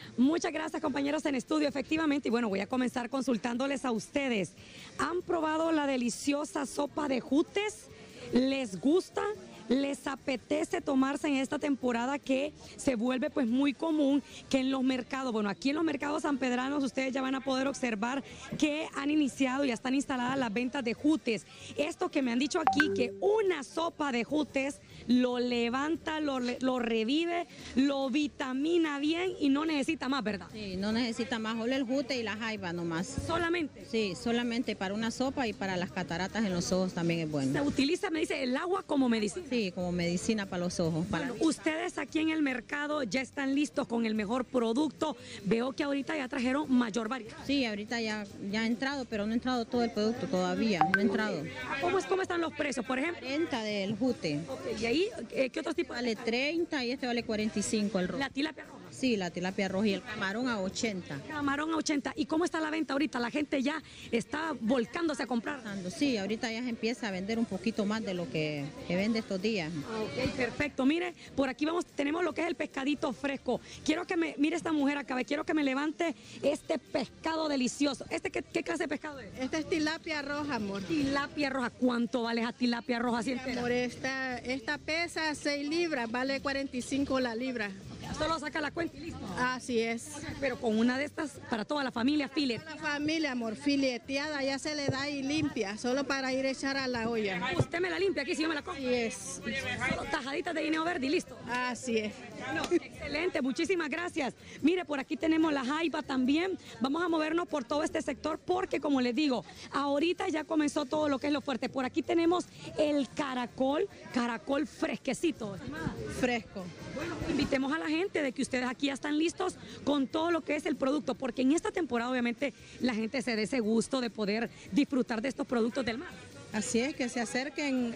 Muchas gracias, compañeros en estudio, efectivamente. Y bueno, voy a comenzar consultándoles a ustedes. ¿Han probado la deliciosa sopa de jutes? ¿Les gusta? ¿Les apetece tomarse en esta temporada que se vuelve pues muy común que en los mercados, bueno, aquí en los mercados sanpedranos ustedes ya van a poder observar que han iniciado, ya están instaladas las ventas de jutes? Esto que me han dicho aquí, que una sopa de jutes lo levanta, lo revive, lo vitamina bien y no necesita más, ¿verdad? Sí, no necesita más, solo el jute y la jaiba nomás. ¿Solamente? Sí, solamente para una sopa y para las cataratas en los ojos también es bueno. Se utiliza, me dice, el agua como medicina. Sí, como medicina para los ojos. Bueno, ustedes aquí en el mercado ya están listos con el mejor producto. Veo que ahorita ya trajeron mayor variedad. Sí, ahorita ya ha entrado, pero no ha entrado todo el producto todavía, no ha entrado. ¿Cómo están los precios, por ejemplo? 40 del jute. Okay, ¿y ahí qué otros tipos? Vale 30 y este vale 45 el rojo. ¿La tilapia roja? Sí, la tilapia roja y el camarón a 80. Camarón a 80. ¿Y cómo está la venta ahorita? La gente ya está volcándose a comprar. Sí, ahorita ya se empieza a vender un poquito más de lo que vende estos días. Ok, perfecto. Mire, por aquí tenemos lo que es el pescadito fresco. Quiero que mire esta mujer acá, quiero que me levante este pescado delicioso. ¿Qué clase de pescado es? Esta es tilapia roja, amor. Tilapia roja. ¿Cuánto vale esa tilapia roja? Sí, amor, esta pesa 6 libras, vale 45 la libra. Solo saca la cuenta y listo. Así es. Pero con una de estas para toda la familia, filet. Toda la familia, amor, fileteada, ya se le da y limpia, solo para ir a echar a la olla. Usted me la limpia aquí si yo me la como. Así es. Solo tajaditas de guineo verde y listo. Así es. Bueno, excelente, muchísimas gracias. Mire, por aquí tenemos la jaiba también. Vamos a movernos por todo este sector porque, como les digo, ahorita ya comenzó todo lo que es lo fuerte. Por aquí tenemos el caracol fresquecito. Fresco. Bueno, invitemos a la gente de que ustedes aquí ya están listos con todo lo que es el producto, porque en esta temporada obviamente la gente se dé ese gusto de poder disfrutar de estos productos del mar. Así es, que se acerquen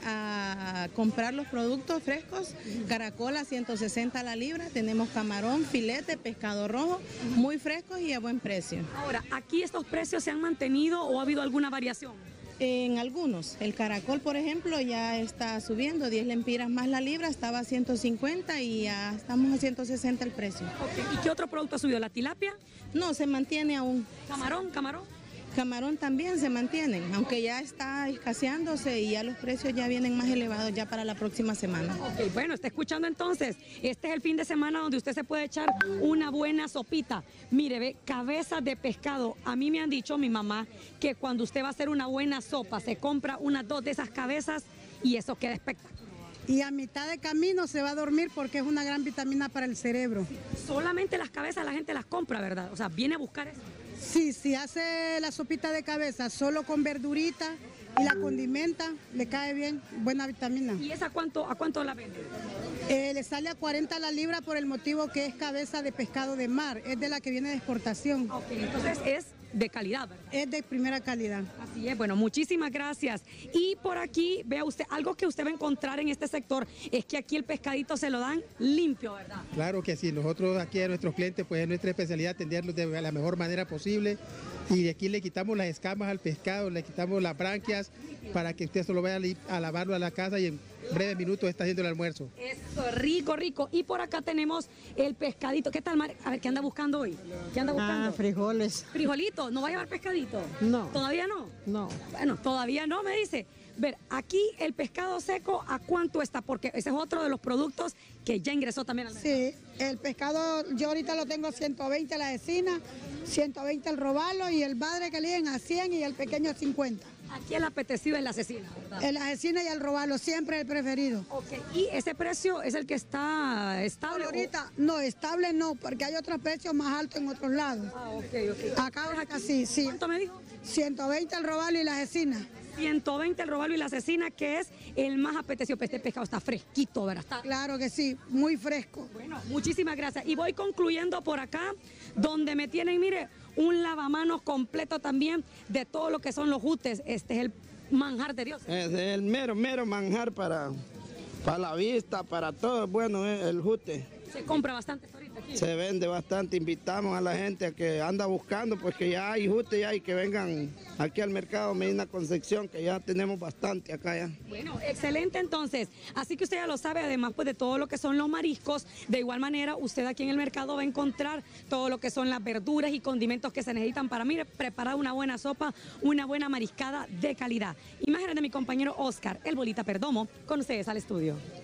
a comprar los productos frescos. Caracol a 160 la libra, tenemos camarón, filete, pescado rojo, muy frescos y a buen precio. Ahora, ¿aquí estos precios se han mantenido o ha habido alguna variación? En algunos, el caracol por ejemplo ya está subiendo, 10 lempiras más la libra, estaba a 150 y ya estamos a 160 el precio. Okay. ¿Y qué otro producto ha subido? ¿La tilapia? No, se mantiene aún. ¿Camarón? Camarón también se mantienen, aunque ya está escaseándose y ya los precios ya vienen más elevados ya para la próxima semana. Ok, bueno, está escuchando entonces, este es el fin de semana donde usted se puede echar una buena sopita. Mire, ve, cabezas de pescado. A mí me han dicho, mi mamá, que cuando usted va a hacer una buena sopa, se compra unas 2 de esas cabezas y eso queda espectacular. Y a mitad de camino se va a dormir porque es una gran vitamina para el cerebro. Solamente las cabezas la gente las compra, ¿verdad? O sea, viene a buscar eso. Sí, si hace la sopita de cabeza solo con verdurita y la condimenta, le cae bien, buena vitamina. ¿Y esa a cuánto la vende? Le sale a 40 la libra por el motivo que es cabeza de pescado de mar, es de la que viene de exportación. Ok, entonces es de calidad, ¿verdad? Es de primera calidad. Así es, bueno, muchísimas gracias. Y por aquí, vea usted, algo que usted va a encontrar en este sector es que aquí el pescadito se lo dan limpio, ¿verdad? Claro que sí, nosotros aquí a nuestros clientes, pues es nuestra especialidad atenderlos de la mejor manera posible y de aquí le quitamos las escamas al pescado, le quitamos las branquias para que usted solo vaya a lavarlo a la casa y en breves minutos está haciendo el almuerzo. Eso, rico, rico. Y por acá tenemos el pescadito. ¿Qué tal, Mar? A ver, ¿qué anda buscando hoy? ¿Qué anda buscando? Frijoles. ¿Frijolito? ¿No va a llevar pescadito? No. ¿Todavía no? No. Bueno, todavía no, me dice. Ver, aquí el pescado seco, ¿a cuánto está? Porque ese es otro de los productos que ya ingresó también al mercado. Sí, el pescado yo ahorita lo tengo a 120 la cecina, 120 el robalo y el padre que le den a 100 y el pequeño a 50. Aquí el apetecido es la cecina, ¿verdad? El asesina y el robalo, siempre el preferido. Ok, ¿y ese precio es el que está estable? Ahorita, no, estable no, porque hay otros precios más altos en otros lados. Ah, ok. Acá ahorita sí, sí. ¿Cuánto me dijo? 120 el robalo y la asesina. 120 el robalo y la cecina, que es el más apetecido. Este pescado está fresquito, ¿verdad? Está... Claro que sí, muy fresco. Bueno, muchísimas gracias. Y voy concluyendo por acá, donde me tienen, mire, un lavamanos completo también de todo lo que son los jutes. Este es el manjar de Dios. Es el mero manjar para la vista, para todo. Bueno, el jute. Se compra bastante ahorita. Se vende bastante, invitamos a la gente a que anda buscando, pues que ya hay justo ya y que vengan aquí al mercado Medina Concepción, que ya tenemos bastante acá ya. Bueno, excelente entonces, así que usted ya lo sabe, además pues de todo lo que son los mariscos, de igual manera usted aquí en el mercado va a encontrar todo lo que son las verduras y condimentos que se necesitan para, mire, preparar una buena sopa, una buena mariscada de calidad. Imágenes de mi compañero Oscar, el Bolita Perdomo, con ustedes al estudio.